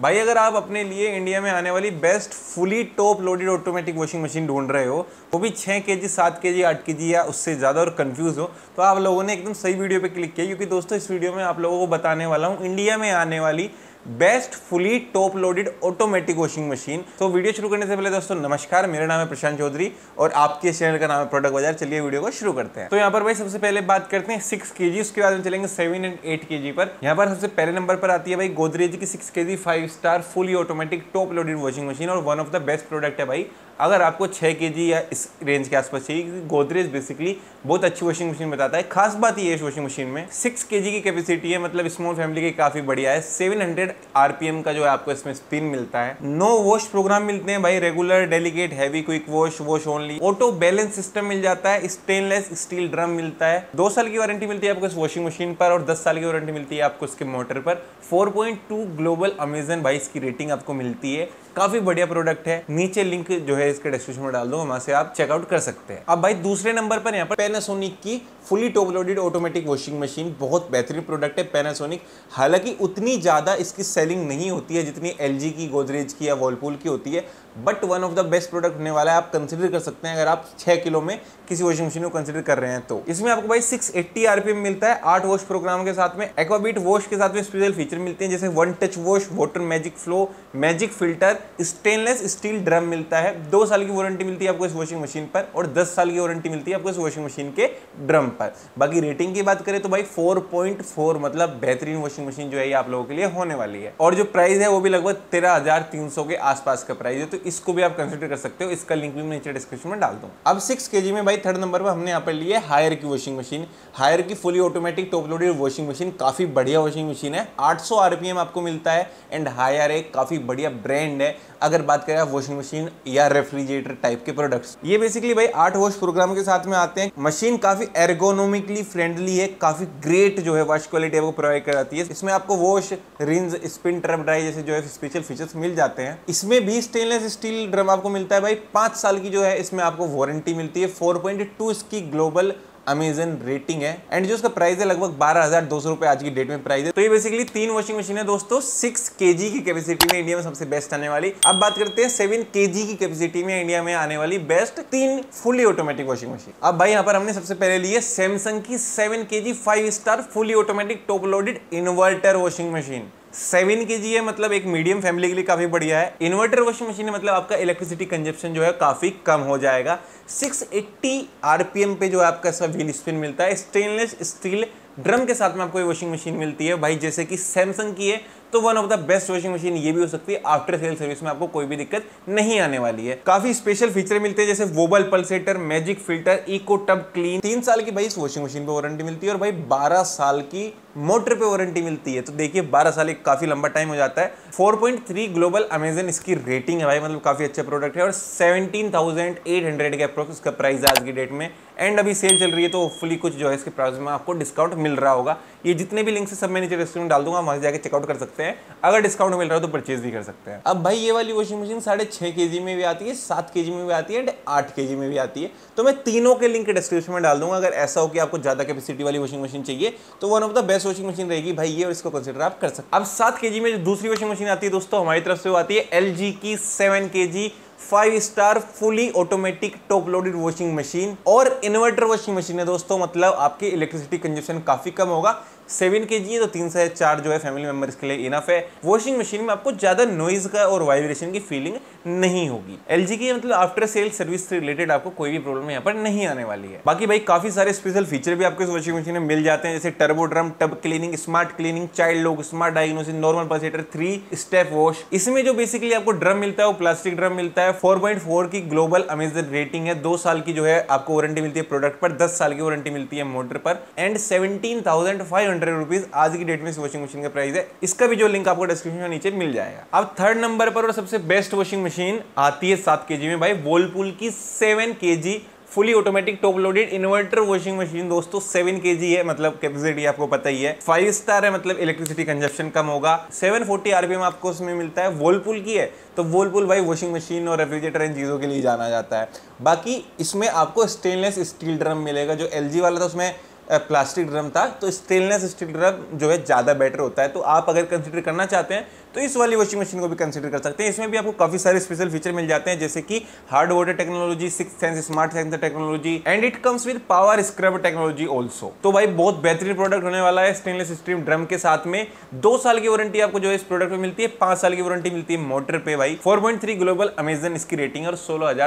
भाई अगर आप अपने लिए इंडिया में आने वाली best fully top loaded automatic washing machine ढूंढ रहे हो, वो भी 6 केजी 7 केजी 8 केजी या उससे ज़्यादा और कंफ्यूज हो, तो आप लोगों ने एकदम सही वीडियो पे क्लिक किया। क्योंकि दोस्तों इस वीडियो में आप लोगों को बताने वाला हूँ इंडिया में आने वाली best fully top loaded automatic washing machine. तो वीडियो शुरू करने से पहले दोस्तों नमस्कार, मेरा नाम है प्रशांत चौधरी और आपके चैनल का नाम है प्रोडक्ट बाजार। चलिए वीडियो को शुरू करते हैं। तो यहाँ पर भाई सबसे पहले बात करते हैं 6 केजी, उसके बाद हम चलेंगे 7 एंड 8 केजी पर। यहाँ पर सबसे पहले नंबर पर आती है भाई गोदरेज की 6 KG 5 star fully automatic top loaded washing machine और one of the best product है भाई। अगर आपको 6 केजी या इस रेंज के आसपास चाहिए, गोदरेज बेसिकली बहुत अच्छी वॉशिंग मशीन बताता है। खास बात ये है इस वॉशिंग मशीन में 6 केजी की कैपेसिटी है, मतलब स्मॉल फैमिली की काफी बढ़िया है। 700 आरपीएम का जो है आपको इसमें स्पिन मिलता है। नो वॉश प्रोग्राम मिलते हैं भाई, regular, delicate, heavy, quick wash, wash only. Auto balance system मिल जाता है। स्टेनलेस स्टील ड्रम मिलता है। 2 साल की वारंटी मिलती है आपको इस वॉशिंग मशीन पर और 10 साल की वारंटी मिलती है आपको इसके मोटर पर। 4.2 ग्लोबल अमेजन भाई इसकी रेटिंग आपको मिलती है। काफी बढ़िया प्रोडक्ट है। नीचे लिंक जो है इसके डिस्क्रिप्शन में डाल दूंगा, वहां से आप चेकआउट कर सकते हैं। अब भाई दूसरे नंबर पर यहाँ पर पैनासोनिक की fully top loaded automatic washing machine, बहुत बेहतरीन प्रोडक्ट है पैनासोनिक। हालांकि उतनी ज्यादा इसकी सेलिंग नहीं होती है जितनी एलजी की, गोदरेज की या वर्लपूल की होती है, but one of the best product होने वाला है। आप कंसिडर कर सकते हैं अगर आप 6 किलो में किसी वॉशिंग मशीन को कंसिडर कर रहे हैं तो। इसमें आपको भाई 680 आरपीएम मिलता है। 8 वॉश प्रोग्राम के साथ में एक्वाबीट वॉश के साथ में स्पेशल फीचर मिलते हैं, जैसे 1 touch wash, water magic flow, magic filter, stainless steel drum मिलता है। 2 साल की वारंटी मिलती है आपको इस वॉशिंग मशीन पर और 10 साल की वारंटी मिलती है आपको इस वॉशिंग मशीन के ड्रम पर। बाकी रेटिंग की बात करें तो भाई 4.4, मतलब बेहतरीन वॉशिंग मशीन जो है ये आप लोगों के लिए होने वाली है। और जो प्राइस है वो भी लगभग 13,300 के आसपास का प्राइस है, तो इसको भी आप कंसिडर कर सकते हो। इसका लिंक भी मैं नीचे डिस्क्रिप्शन में डाल दूं। अब 6 केजी में भाई थर्ड नंबर पर हमने यहाँ पर लिए हायर की वॉशिंग मशीन। हायर की fully automatic top loaded washing machine काफी बढ़िया वॉशिंग मशीन है। 800 आरपीएम आपको मिलता है एंड हायर एक काफी बढ़िया ब्रांड है अगर बात करें वॉशिंग मशीन या रेफ्रिजरेटर टाइप के प्रोडक्ट्स। ये बेसिकली भाई 8 वॉश प्रोग्राम के साथ में आते हैं। मशीन काफी एर्गोनॉमिकली फ्रेंडली है, काफी ग्रेट जो है वॉश क्वालिटी आपको प्रोवाइड कराती है। इसमें आपको wash, rinse, spin, tub dry जैसे जो है स्पेशल फीचर्स मिल जाते हैं। इसमें भी स्टेनलेस स्टील ड्रम आपको मिलता है भाई। 5 साल की जो है इसमें आपको वारंटी मिलती है। 4.2 इसकी ग्लोबल अमेजन रेटिंग है एंड जो इसका प्राइस है लगभग 12,200 रुपए आज की डेट में प्राइस है। तो ये बेसिकली 3 वॉशिंग मशीन है दोस्तों 6 केजी की कैपेसिटी में इंडिया में सबसे बेस्ट आने वाली। अब बात करते हैं 7 केजी की कैपेसिटी में इंडिया में आने वाली best 3 fully automatic washing machine. अब भाई यहाँ पर हमने सबसे पहले लिए सैमसंग की 7 KG 5 star fully automatic top loaded inverter washing machine. 7 KG है, मतलब एक मीडियम फैमिली के लिए काफी बढ़िया है। इन्वर्टर वॉशिंग मशीन है, मतलब आपका इलेक्ट्रिसिटी कंजप्शन जो है काफी कम हो जाएगा। 680 आरपीएम पे जो है आपका इसका व्हील स्पिन मिलता है। स्टेनलेस स्टील ड्रम के साथ में आपको ये वॉशिंग मशीन मिलती है भाई। जैसे कि सैमसंग की है तो one of the best washing machine ये भी हो सकती है। आफ्टर सेल सर्विस में आपको कोई भी दिक्कत नहीं आने वाली है। काफी स्पेशल फीचर मिलते हैं जैसे wobble pulsator, magic filter, eco tub clean. 3 साल की भाई इस वॉशिंग मशीन पे वारंटी मिलती है और भाई 12 साल की मोटर पे वारंटी मिलती है। तो देखिए 12 साल एक काफी लंबा टाइम हो जाता है। 4.3 ग्लोबल अमेजन इसकी रेटिंग है भाई, मतलब काफी अच्छा प्रोडक्ट है और 17,800 के अप्रोक्स इसका प्राइस है आज की डेट में। एंड अभी सेल चल रही है तो होपफुली कुछ जो है इसके प्राइस में आपको डिस्काउंट मिल रहा होगा। ये जितने भी लिंक है सब मैं नीचे डिस्क्रिप्शन में डाल दूंगा, वहां से जाके चेकआउट कर सकते हैं। अगर डिस्काउंट मिल रहा हो तो परचेज भी कर सकते हैं। अब भाई ये वाली वॉशिंग मशीन 6.5 केजी में भी आती है, 7 केजी में भी आती है एंड 8 केजी में भी आती है। तो मैं तीनों के लिंक डिस्क्रिप्शन में डाल दूंगा। अगर ऐसा हो कि आपको ज्यादा कैपेसिटी वाली वॉशिंग मशीन चाहिए तो one of the best washing machine रहेगी भाई ये, और इसको कंसीडर आप कर सकते हैं। अब 7 केजी में जो दूसरी वॉशिंग मशीन आती है दोस्तों हमारी तरफ से वो आती है एलजी की 7 KG 5 star fully automatic top loaded washing machine और इन्वर्टर वॉशिंग मशीन है दोस्तों, मतलब आपकी इलेक्ट्रिसिटी कंजप्शन काफी कम होगा। 7 केजी है तो 3 से 4 जो है फैमिली मेंबर्स के लिए इनफ है। वॉशिंग मशीन में आपको ज्यादा नॉइज का और वाइब्रेशन की फीलिंग नहीं होगी। एलजी की मतलब आफ्टर सेल सर्विस से रिलेटेड आपको कोई भी प्रॉब्लम यहाँ पर नहीं आने वाली है। बाकी भाई काफी सारे स्पेशल फीचर भी आपको इस वॉशिंग मशीन में मिल जाते हैं, जैसे turbo drum, tub cleaning, smart cleaning, child lock, smart diagnosis, normal pulsator, 3 step wash. इसमें जो बेसिकली आपको ड्रम मिलता है वो प्लास्टिक ड्रम मिलता है। 4.4 की ग्लोबल अमेजन रेटिंग है। 2 साल की जो है आपको वारंटी मिलती है प्रोडक्ट पर, 10 साल की वारंटी मिलती है मोटर पर एंड 17,500 रुपीज आज की डेट में इस वॉशिंग मशीन का प्राइस है। इसका भी जो लिंक आपको डिस्क्रिप्शन में नीचे मिल जाएगा। अब थर्ड नंबर पर और सबसे बेस्ट वॉशिंग मशीन आती है 7 केजी में भाई, वर्लपूल की 7 KG fully automatic top loaded inverter washing machine. दोस्तों 7 केजी है, मतलब कैपेसिटी आपको पता ही है। 5 स्टार है, मतलब इलेक्ट्रिसिटी कंजप्शन कम होगा। 740 आरपीएम आपको उसमें मिलता है। वर्लपूल की है तो वर्लपूल भाई वॉशिंग मशीन और रेफ्रिजरेटर इन चीज़ों के लिए जाना जाता है। बाकी इसमें आपको स्टेनलेस स्टील ड्रम मिलेगा। जो एलजी वाला था उसमें प्लास्टिक ड्रम था, तो स्टेनलेस स्टील ड्रम जो है ज़्यादा बेटर होता है। तो आप अगर कंसिडर करना चाहते हैं तो इस वाली वॉशिंग मशीन को भी कंसिडर कर सकते हैं। इसमें भी आपको काफ़ी सारे स्पेशल फीचर मिल जाते हैं, जैसे कि hard water technology, 6th sense smart sensor technology and it comes with power scrub technology also. तो भाई बहुत बेहतरीन प्रोडक्ट होने वाला है। स्टेनलेस स्टील ड्रम के साथ में 2 साल की वारंटी आपको जो है इस प्रोडक्ट में मिलती है, 5 साल की वारंटी मिलती है मोटर पे भाई। 4.3 ग्लोबल अमेजन इसकी रेटिंग और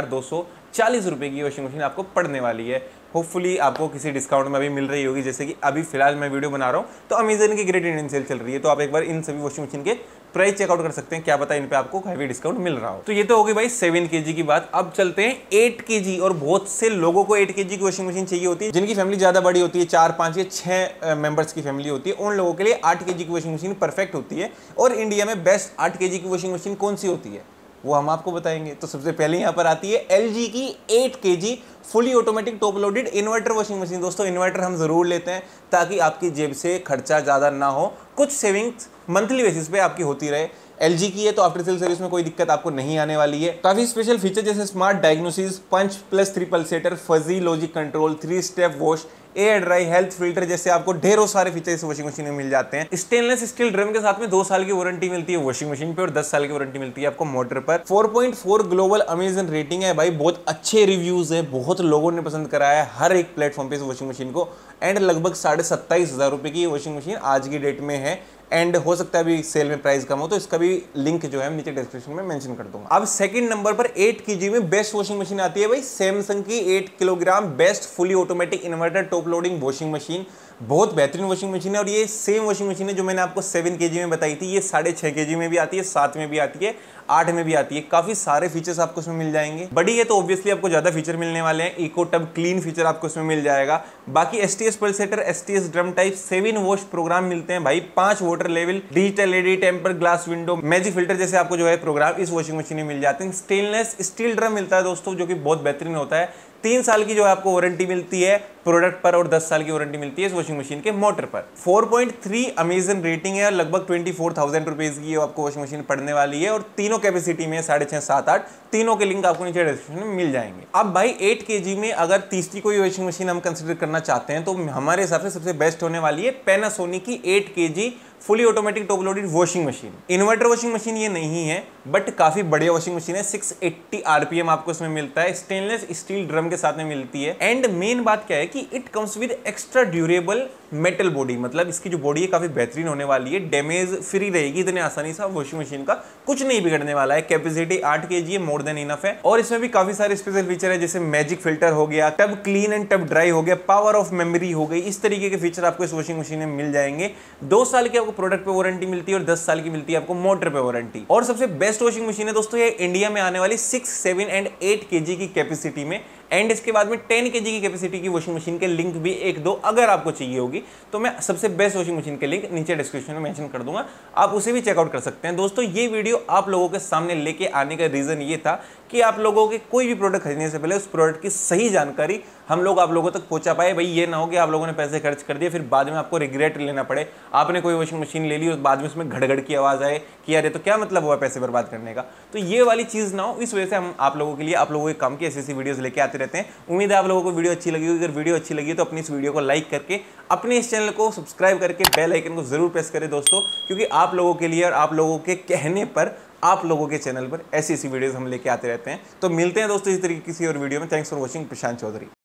16,240 रुपए की वॉशिंग मशीन आपको पड़ने वाली है। होपफुली आपको किसी डिस्काउंट में अभी मिल रही होगी, जैसे कि अभी फिलहाल मैं वीडियो बना रहा हूँ तो अमेजन की ग्रेट इंडियन सेल चल रही है, तो आप एक बार इन सभी वॉशिंग मशीन के प्राइस चेकआउट कर सकते हैं, क्या पता इन पे आपको हैवी डिस्काउंट मिल रहा हो। तो ये तो होगी भाई 7 kg की बात। अब चलते हैं 8 kg, और बहुत से लोगों को 8 kg की वॉशिंग मशीन चाहिए होती है, जिनकी फैमिली ज्यादा बड़ी होती है, 4, 5 या 6 मेंबर्स की फैमिली होती है। उन लोगों के लिए 8 kg की वॉशिंग मशीन परफेक्ट होती है। और इंडिया में बेस्ट 8 kg की वॉशिंग मशीन कौन सी होती है वो हम आपको बताएंगे। तो सबसे पहले यहाँ पर आती है LG की 8 kg fully automatic top loaded inverter washing machine. दोस्तों इन्वर्टर हम जरूर लेते हैं ताकि आपकी जेब से खर्चा ज़्यादा ना हो, कुछ सेविंग्स मंथली बेसिस पे आपकी होती रहे। LG की है तो आफ्टर सेल सर्विस में कोई दिक्कत आपको नहीं आने वाली है। काफी स्पेशल फीचर जैसे smart diagnosis, punch plus 3 pulsator, fuzzy logic control, 3 step wash, air dry, health filter जैसे आपको ढेरों सारे फीचर इस वॉशिंग मशीन में मिल जाते हैं। स्टेनलेस स्टील ड्रम के साथ में 2 साल की वारंटी मिलती है वॉशिंग मशीन पे और 10 साल की वारंटी मिलती है आपको मोटर पर। 4.4 ग्लोबल अमेजन रेटिंग है भाई, बहुत अच्छे रिव्यूज है, बहुत लोगों ने पसंद कराया है हर एक प्लेटफॉर्म पे इस वॉशिंग मशीन को। एंड लगभग 27,500 रुपए की वॉशिंग मशीन आज की डेट में है। एंड हो सकता है अभी सेल में प्राइस कम हो, तो इसका भी लिंक जो है नीचे डिस्क्रिप्शन में मेंशन कर दूंगा। अब सेकंड नंबर पर 8 kg में बेस्ट वॉशिंग मशीन आती है भाई, सैमसंग की 8 kilogram best fully automatic inverter top loading washing machine. बहुत बेहतरीन वॉशिंग मशीन है और ये सेम वॉशिंग मशीन है जो मैंने आपको 7 kg में बताई थी। ये 6.5 kg में भी आती है, 7 में भी आती है, 8 में भी आती है। काफी सारे फीचर्स आपको इसमें मिल जाएंगे। बड़ी है तो ऑब्वियसली आपको ज्यादा फीचर मिलने वाले हैं। इको टब क्लीन फीचर आपको इसमें मिल जाएगा। बाकी STS pulsator, STS drum type, 7 wash program मिलते हैं भाई, 5 water level, digital LED, temper glass window, magic filter जैसे आपको जो है प्रोग्राम इस वॉशिंग मशीन में मिल जाते हैं। स्टेनलेस स्टील ड्रम मिलता है दोस्तों, जो कि बहुत बेहतरीन होता है। 3 साल की जो है आपको वारंटी मिलती है प्रोडक्ट पर और 10 साल की वारंटी मिलती है इस वॉशिंग मशीन के मोटर पर। 4.3 अमेजन रेटिंग है और लगभग 24,000 रुपीज की आपको वॉशिंग मशीन पड़ने वाली है। और तीनों कैपेसिटी में 6.5, 7, 8 तीनों के लिंक आपको नीचे डिस्क्रिप्शन में मिल जाएंगे। अब भाई 8 kg में अगर तीसरी कोई वॉशिंग मशीन हम कंसिडर करना चाहते हैं तो हमारे हिसाब से सबसे बेस्ट होने वाली है पैनासोनिक की 8 kg fully automatic top loaded washing machine. Inverter washing machine ये नहीं है बट काफी बढ़िया वॉशिंग मशीन है। 680 RPM आपको इसमें मिलता है, स्टेनलेस स्टील ड्रम के साथ में मिलती है। एंड मेन बात क्या है कि it comes with extra durable metal body, मतलब इसकी जो बॉडी है काफी बेहतरीन होने वाली है, डैमेज फ्री रहेगी। इतने आसानी से वॉशिंग मशीन का कुछ नहीं बिगड़ने वाला है। कैपेसिटी 8 kg है, मोर देन इनफ है। और इसमें भी काफी सारे स्पेशल फीचर है जैसे मैजिक फिल्टर हो गया, tub clean and tub dry हो गया, पावर ऑफ मेमोरी हो गई। इस तरीके के फीचर आपको इस वॉशिंग मशीन में मिल जाएंगे। 2 साल की आपको प्रोडक्ट पे वारंटी मिलती है और 10 साल की मिलती है आपको मोटर पे वारंटी। और सबसे बेस्ट वॉशिंग मशीन है दोस्तों ये इंडिया में आने वाली 6, 7 एंड 8 kg की कैपेसिटी में। एंड इसके बाद में 10 kg की कैपेसिटी की वॉशिंग मशीन के लिंक भी 1-2 अगर आपको चाहिए होगी तो मैं सबसे बेस्ट वॉशिंग मशीन के लिंक नीचे डिस्क्रिप्शन में मेंशन कर दूंगा, आप उसे भी चेकआउट कर सकते हैं। दोस्तों ये वीडियो आप लोगों के सामने लेके आने का रीजन ये था कि आप लोगों के कोई भी प्रोडक्ट खरीदने से पहले उस प्रोडक्ट की सही जानकारी हम लोग आप लोगों तक पहुंचा पाए। भाई ये ना हो कि आप लोगों ने पैसे खर्च कर दिए फिर बाद में आपको रिग्रेट लेना पड़े। आपने कोई वॉशिंग मशीन ले ली और बाद में उसमें घड़ की आवाज आए कि यार ये तो क्या मतलब हुआ पैसे बर्बाद करने का। तो ये वाली चीज ना हो, इस वजह से हम आप लोगों के लिए आप लोगों के काम की ऐसी वीडियोस लेके आते रहते हैं। उम्मीद है आप लोगों को वीडियो अच्छी लगी होगी। अगर वीडियो अच्छी लगी तो अपनी इस वीडियो को लाइक करके अपने इस चैनल को सब्सक्राइब करके बेल आइकन को जरूर प्रेस करें दोस्तों, क्योंकि आप लोगों के लिए और आप लोगों के कहने पर आप लोगों के चैनल पर ऐसी वीडियोस हम लेके आते रहते हैं। तो मिलते हैं दोस्तों इस तरीके की किसी और वीडियो में। Thanks for watching, Prashant Chaudhary.